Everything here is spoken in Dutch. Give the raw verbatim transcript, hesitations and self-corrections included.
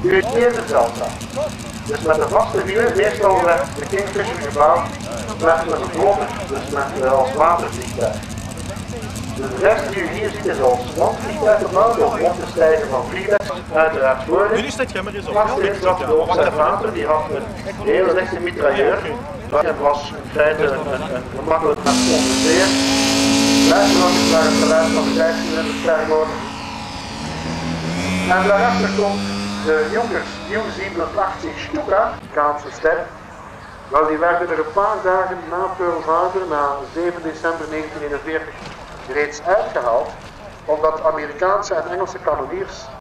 geïrriteerde zeldzaam. Dus met een vaste wielen, meestal werd de Kingfisher gebouwd, werd met een vlotter, dus met uh, als watervliegtuig. Dus de rest die u hier ziet is als landvliegtuig gebouwd, om op te stijgen van vliegtuig, uiteraard voordeel. Vast in zat de observator, die had een hele lichte mitrailleur. Dat was in feite een, een, een gemakkelijk met compenseren. Luisterlampjes waar het geluid van de vijfcilinder stermotor. En daarachter komt de Junkers U zevenentachtig Stuka, Kaanse ster. Wel, die werden er een paar dagen na Pearl Harbor, na zeven december negentien eenenveertig, reeds uitgehaald, omdat Amerikaanse en Engelse kanonniers